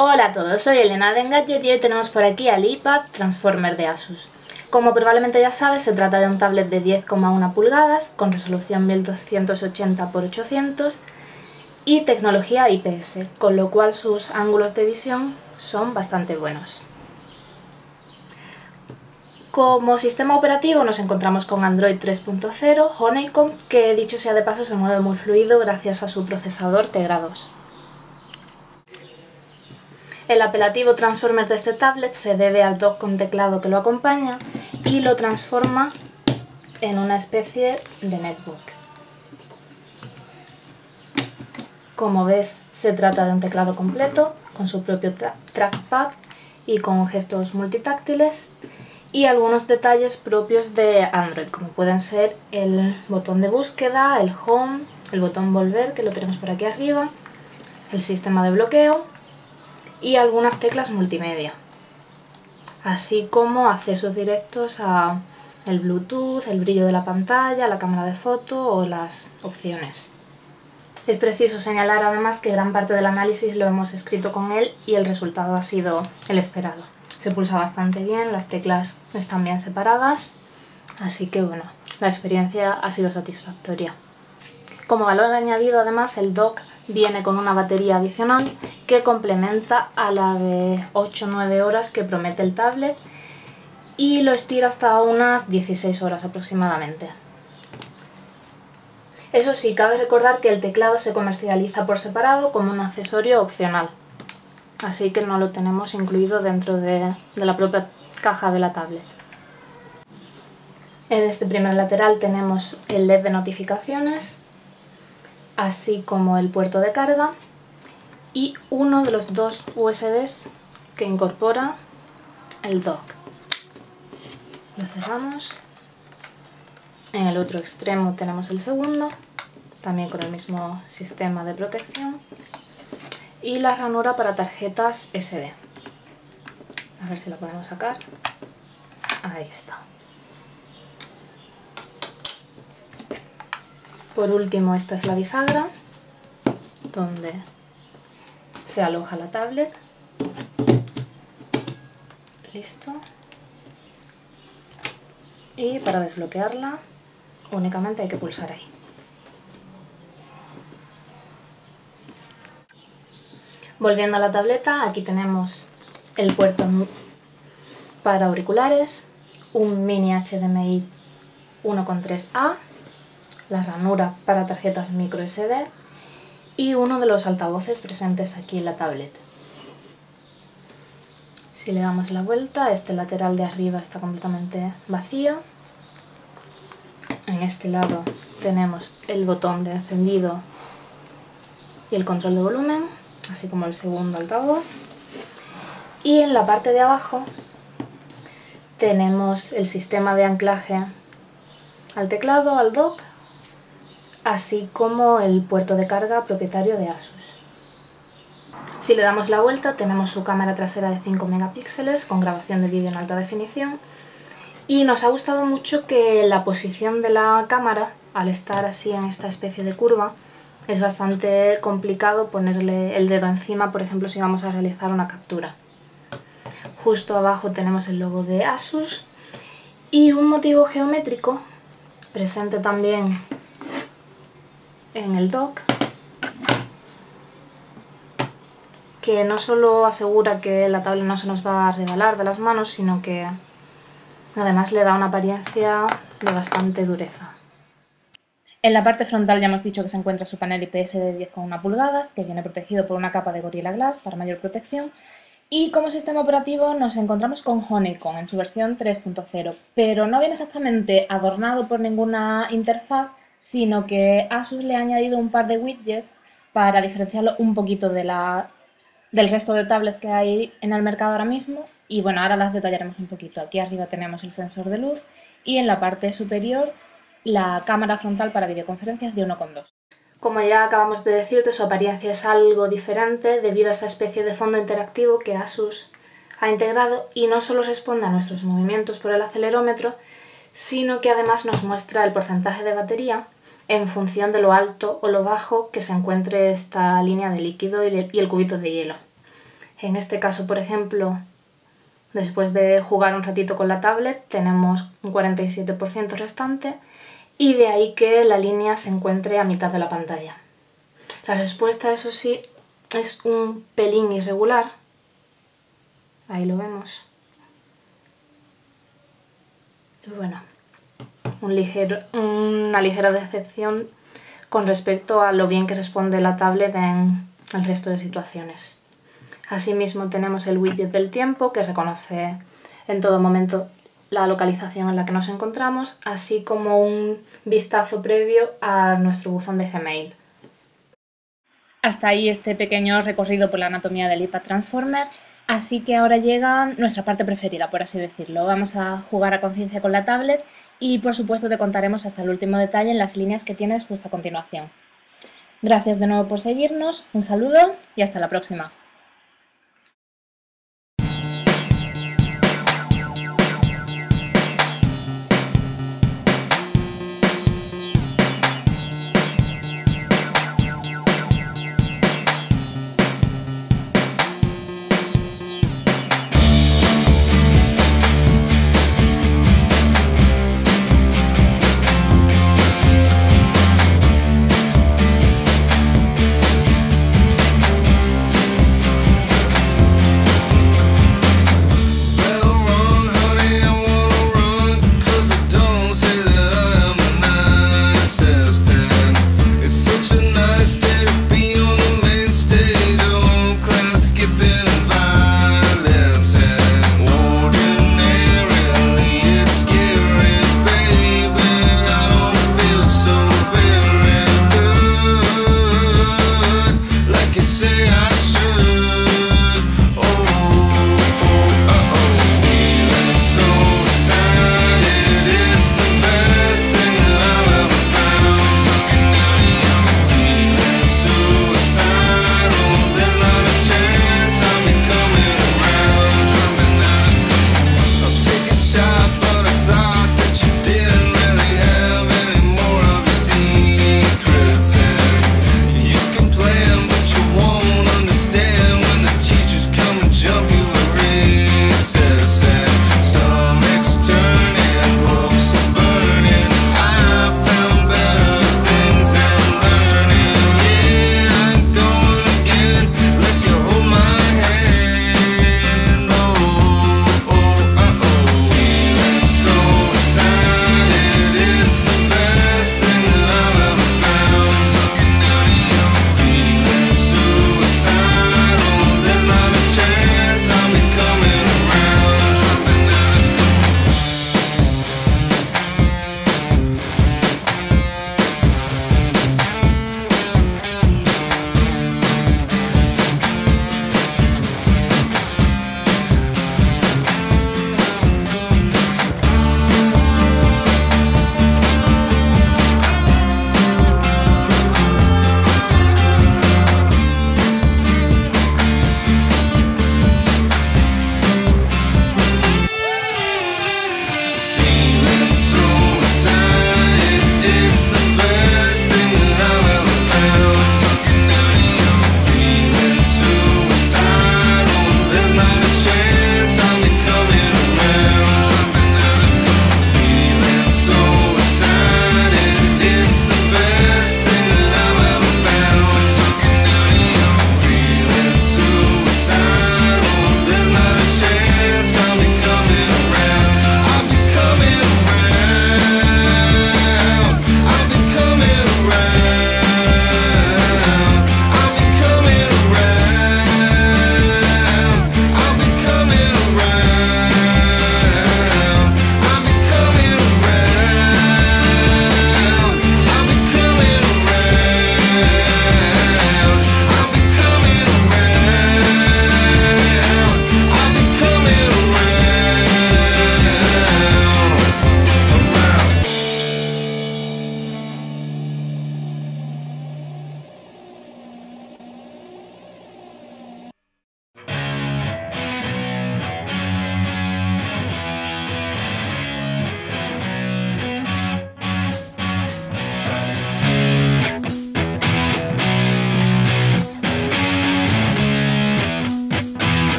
Hola a todos, soy Elena de Engadget y hoy tenemos por aquí al iPad Transformer de Asus. Como probablemente ya sabes, se trata de un tablet de 10,1 pulgadas con resolución 1280x800 y tecnología IPS, con lo cual sus ángulos de visión son bastante buenos. Como sistema operativo nos encontramos con Android 3.0 Honeycomb, que dicho sea de paso se mueve muy fluido gracias a su procesador Tegra 2. El apelativo Transformer de este tablet se debe al dock con teclado que lo acompaña y lo transforma en una especie de netbook. Como ves, se trata de un teclado completo con su propio trackpad y con gestos multitáctiles y algunos detalles propios de Android, como pueden ser el botón de búsqueda, el home, el botón volver, que lo tenemos por aquí arriba, el sistema de bloqueo y algunas teclas multimedia, así como accesos directos a el Bluetooth, el brillo de la pantalla, la cámara de foto o las opciones. Es preciso señalar además que gran parte del análisis lo hemos escrito con él y el resultado ha sido el esperado. Se pulsa bastante bien, las teclas están bien separadas, así que bueno, la experiencia ha sido satisfactoria. Como valor añadido además, el dock viene con una batería adicional que complementa a la de 8-9 horas que promete el tablet y lo estira hasta unas 16 horas aproximadamente. Eso sí, cabe recordar que el teclado se comercializa por separado como un accesorio opcional, así que no lo tenemos incluido dentro de la propia caja de la tablet. En este primer lateral tenemos el LED de notificaciones, así como el puerto de carga y uno de los dos USBs que incorpora el dock. Lo cerramos. En el otro extremo tenemos el segundo, también con el mismo sistema de protección, y la ranura para tarjetas SD. A ver si la podemos sacar. Ahí está. Por último, esta es la bisagra donde se aloja la tablet. Listo. Y para desbloquearla únicamente hay que pulsar ahí. Volviendo a la tableta, aquí tenemos el puerto para auriculares, un mini HDMI 1.3A, la ranura para tarjetas micro SD y uno de los altavoces presentes aquí en la tablet. Si le damos la vuelta, este lateral de arriba está completamente vacío. En este lado tenemos el botón de encendido y el control de volumen, así como el segundo altavoz. Y en la parte de abajo tenemos el sistema de anclaje al teclado, al dock, así como el puerto de carga propietario de Asus. Si le damos la vuelta tenemos su cámara trasera de 5 megapíxeles con grabación de vídeo en alta definición y nos ha gustado mucho que la posición de la cámara, al estar así en esta especie de curva, es bastante complicado ponerle el dedo encima, por ejemplo, si vamos a realizar una captura. Justo abajo tenemos el logo de Asus y un motivo geométrico presente también en el dock, que no solo asegura que la tablet no se nos va a regalar de las manos, sino que además le da una apariencia de bastante dureza. En la parte frontal ya hemos dicho que se encuentra su panel IPS de 10,1 pulgadas, que viene protegido por una capa de Gorilla Glass para mayor protección. Y como sistema operativo nos encontramos con Honeycomb en su versión 3.0, pero no viene exactamente adornado por ninguna interfaz, sino que Asus le ha añadido un par de widgets para diferenciarlo un poquito del resto de tablets que hay en el mercado ahora mismo. Y bueno, ahora las detallaremos un poquito. Aquí arriba tenemos el sensor de luz y en la parte superior la cámara frontal para videoconferencias de 1.2. Como ya acabamos de decirte, su apariencia es algo diferente debido a esta especie de fondo interactivo que Asus ha integrado y no solo responde a nuestros movimientos por el acelerómetro, sino que además nos muestra el porcentaje de batería en función de lo alto o lo bajo que se encuentre esta línea de líquido y el cubito de hielo. En este caso, por ejemplo, después de jugar un ratito con la tablet, tenemos un 47% restante y de ahí que la línea se encuentre a mitad de la pantalla. La respuesta, eso sí, es un pelín irregular. Ahí lo vemos. Pues bueno, una ligera decepción con respecto a lo bien que responde la tablet en el resto de situaciones. Asimismo tenemos el widget del tiempo, que reconoce en todo momento la localización en la que nos encontramos, así como un vistazo previo a nuestro buzón de Gmail. Hasta ahí este pequeño recorrido por la anatomía del iPad Transformer, así que ahora llega nuestra parte preferida, por así decirlo. Vamos a jugar a conciencia con la tablet y por supuesto te contaremos hasta el último detalle en las líneas que tienes justo a continuación. Gracias de nuevo por seguirnos, un saludo y hasta la próxima.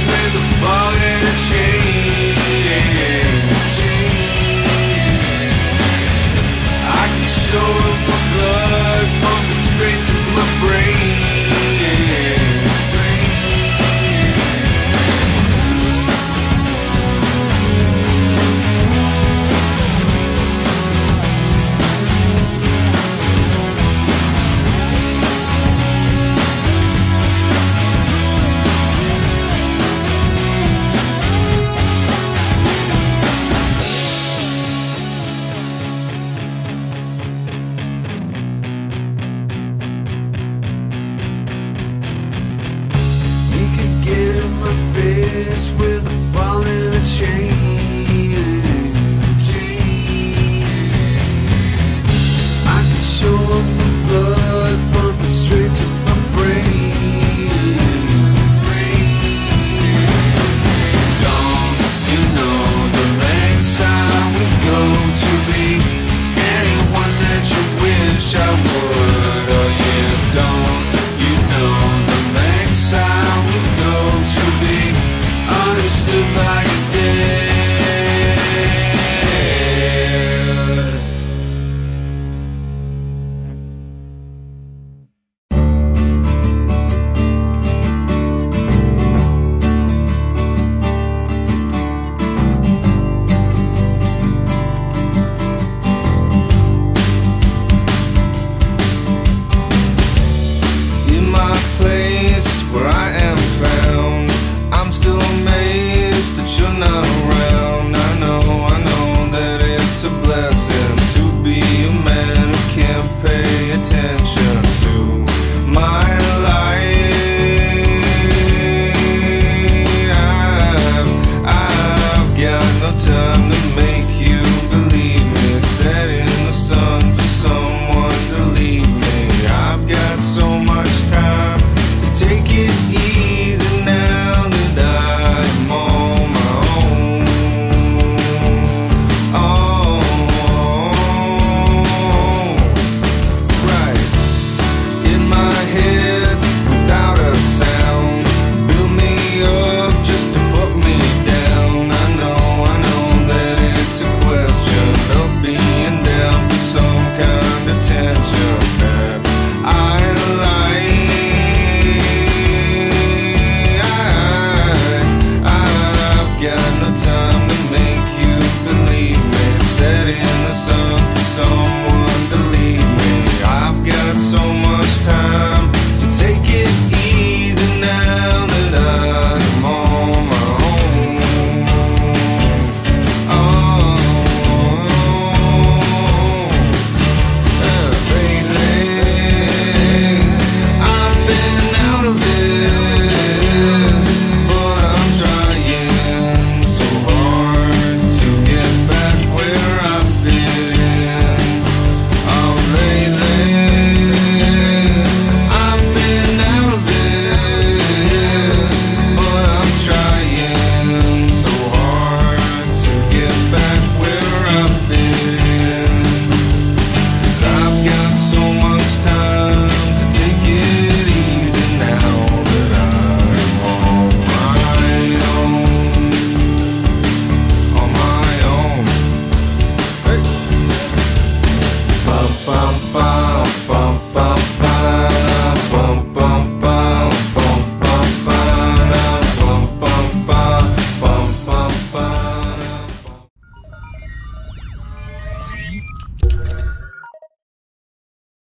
with a ball and a chain. I can show him my blood pumping straight to my brain. With a ball and a chain. I can show him the blood pumping straight to my brain. Don't you know the lengths I would go to be anyone that you wish I would? Oh yeah, don't you know the lengths I would go to be understood by